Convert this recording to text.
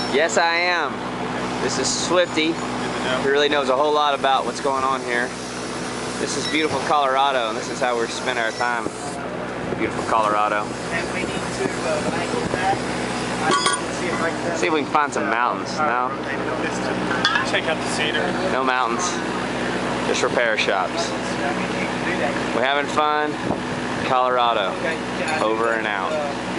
Yes, I am. This is Swifty, who really knows a whole lot about what's going on here. This is beautiful Colorado, and this is how we're spending our time. Beautiful Colorado. And we need to angle that. See if we can find some mountains. No? Check out the cedar. No mountains. Just repair shops. We're having fun. Colorado. Over and out.